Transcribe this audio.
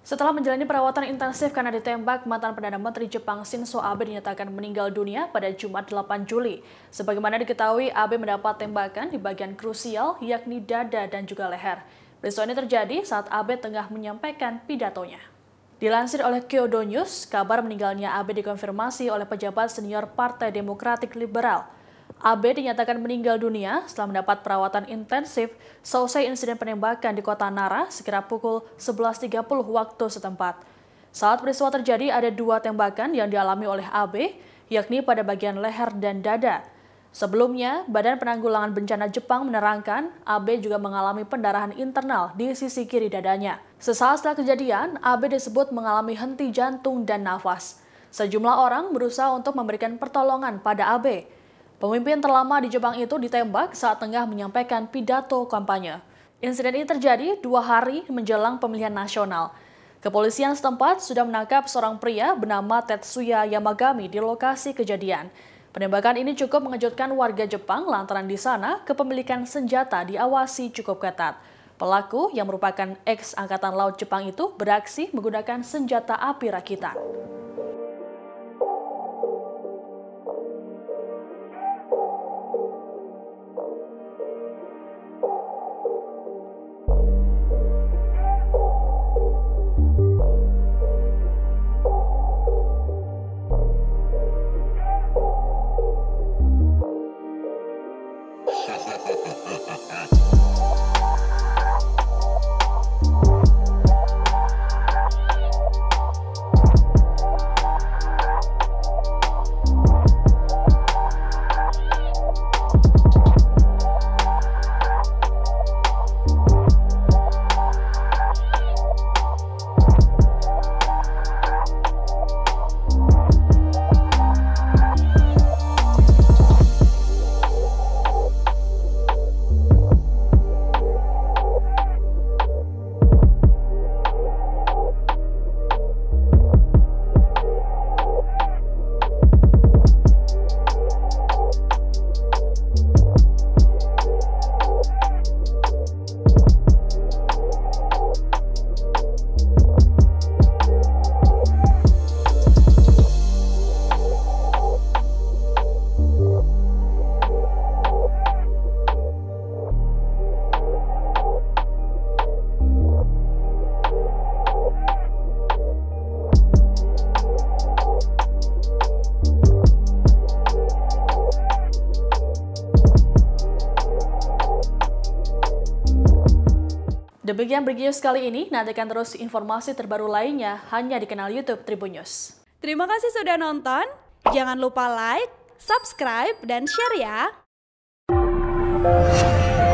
Setelah menjalani perawatan intensif karena ditembak, mantan Perdana Menteri Jepang Shinzo Abe dinyatakan meninggal dunia pada Jumat 8 Juli. Sebagaimana diketahui, Abe mendapat tembakan di bagian krusial, yakni dada dan juga leher. Peristiwa ini terjadi saat Abe tengah menyampaikan pidatonya. Dilansir oleh Kyodo News, kabar meninggalnya Abe dikonfirmasi oleh pejabat senior Partai Demokratik Liberal. Abe dinyatakan meninggal dunia setelah mendapat perawatan intensif selesai insiden penembakan di kota Nara sekira pukul 11.30 waktu setempat. Saat peristiwa terjadi ada 2 tembakan yang dialami oleh Abe, yakni pada bagian leher dan dada. Sebelumnya, Badan Penanggulangan Bencana Jepang menerangkan Abe juga mengalami pendarahan internal di sisi kiri dadanya. Sesaat setelah kejadian, Abe disebut mengalami henti jantung dan nafas. Sejumlah orang berusaha untuk memberikan pertolongan pada Abe. Pemimpin terlama di Jepang itu ditembak saat tengah menyampaikan pidato kampanye. Insiden ini terjadi 2 hari menjelang pemilihan nasional. Kepolisian setempat sudah menangkap seorang pria bernama Tetsuya Yamagami di lokasi kejadian. Penembakan ini cukup mengejutkan warga Jepang lantaran di sana kepemilikan senjata diawasi cukup ketat. Pelaku yang merupakan ex-angkatan laut Jepang itu beraksi menggunakan senjata api rakitan. Demikian breaking news kali ini, nantikan terus informasi terbaru lainnya hanya di kanal YouTube Tribun News. Terima kasih sudah nonton, jangan lupa like, subscribe, dan share ya!